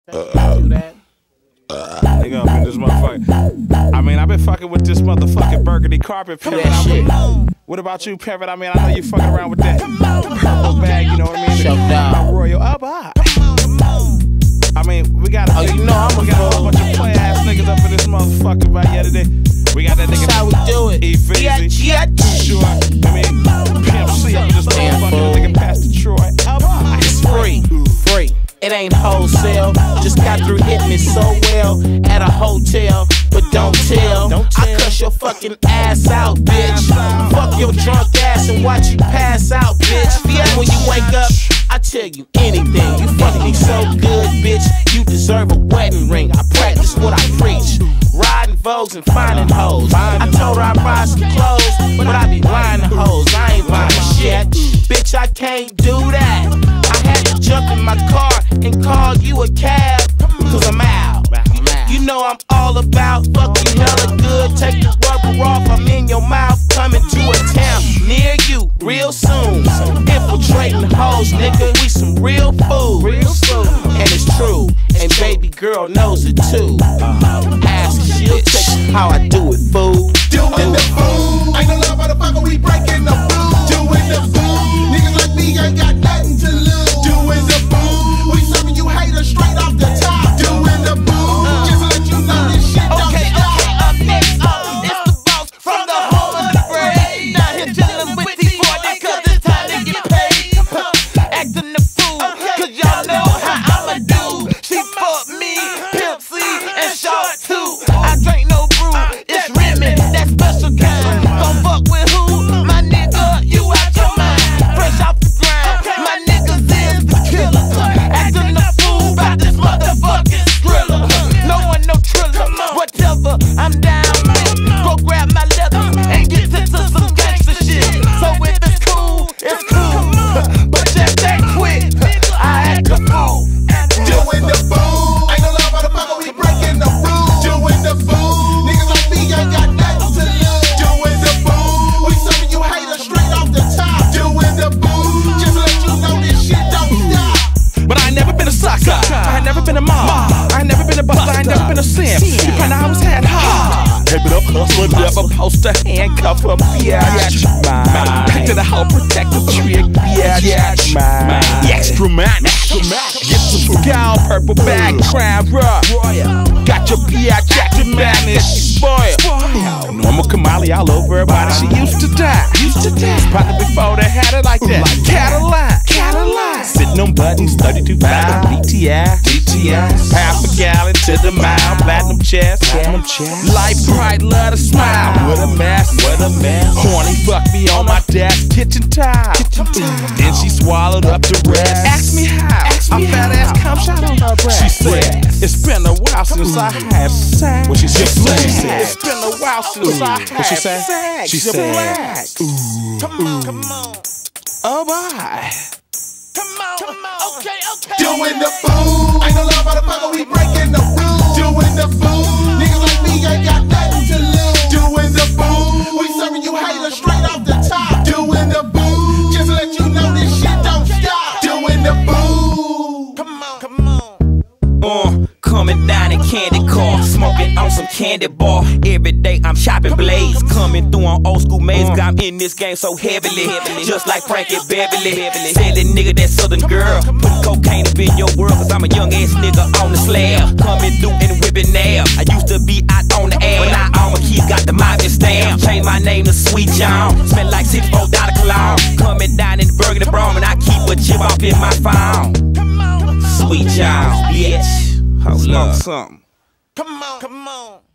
Nigga up in this motherfucker. I mean, I've been fucking with this motherfucking burgundy carpet pivot. What about you, pivot? I mean, I know you fucking around with that purple bag, you know what I mean? Shut down. Royal up high. I mean, we got a whole bunch of play ass niggas up in this motherfucker right here today. We got that nigga. That's how we do it. Easy. Sure. I mean, Pimp C up in this motherfucker. Nigga Pastor Troy. It's free. It ain't wholesale. Just got through hitting it so well at a hotel, but don't tell. I cuss your fucking ass out, bitch. Fuck your drunk ass and watch you pass out, bitch. And when you wake up, I tell you anything. You fuck me so good, bitch. You deserve a wedding ring. I practice what I preach. Riding Vogues and finding hoes. I told her I'd buy some clothes, but I be lying to hoes. I ain't buying shit. Bitch, I can't do that. I had to jump in my car and call you a cab, cause I'm out. You know I'm all about fucking hella good. Take the rubber off, I'm in your mouth. Coming to a town near you real soon. Infiltrating hoes, nigga, we some real food. And it's true, and baby girl knows it too. Ask, she'll tell you how I do it, fool. Doing the fool, ain't no love, motherfucker, we breaking the fool. Doing the fool, niggas like me ain't got nothing to lose. Doing the fool, we serving you haters straight off the top. Doing the fool, just to let you know this shit don't stop. Up next, it's the boss from the home of the brave. Now here chillin' with T40 cause it's time to get paid. Acting the fool, cause y'all know how I'ma do. She fucked me, Pimp C, and Short too. I drink no brew, it's Remy, that special kind. Don't fuck with who? My nigga, you out your mind. Fresh off the grind, my niggas is the killer. Acting the fool about this motherfucking thriller. No one no triller, whatever, I'm down with. Go grab my leather and get into some gangster shit. So if it's cool, it's cool. But just that quick, I act a fool. Doing the fool, ain't no love, motherfucker, we breaking the rules. Doing the fool, niggas like me ain't got nothing to lose. Doing the fool, we serving you haters straight off the top. Doing the fool, just to let you know this shit don't stop. But I ain't never been a sucker. I ain't never been a mob. I ain't never been a buster. I ain't never been a simp. You find out I was head hard. Head it up, hustler, never post a handcuff up. Bitch, mine. Back to the whole protective trick. Bitch, mine. Extra man. Get some scowl, purple bag, crime rock. Got your bitch, got your madness. Spoil. Normal Kamali all over everybody. She used to die. Probably before they had it like that. Cadillac. Sitting on buttons, 32 5, DTI. Half a gallon to the mile, platinum chest. Light bright, love to smile. With a mess. Horny, fuck me on my desk, kitchen tile. Then she swallowed up the rest. Ask me how. A fat ass cum shot on her breast. She said, it's been a while since I had sex. What she said? It's been a while since I had sex. She said, ooh. Come on. Oh, bye. Come on. Okay. Doing the fool, ain't no love, motherfucker, we breaking the rules. Doing the fool, niggas like me ain't got nothing to lose. Doing the fool, we serving you haters straight off the top. Doing the fool, just to let you know this shit don't stop. Doing the fool. Come on. Coming down in candy car, smoking on some candy bar. Every day I'm shopping blades, coming through on old school maze. I'm in this game so heavily, just like Frankie Beverly. Selling nigga that southern girl, putting cocaine up in your world. Cause I'm a young ass nigga on the slab, coming through and whipping nail. I used to be out on the air, but now all my kids got the mob and stamp. Changed my name to Sweet John, smell like $64 cologne. Coming down in the Burgundy Brom, and I keep a chip off in my phone. Sweet John, bitch. Hold up. Something. Come on.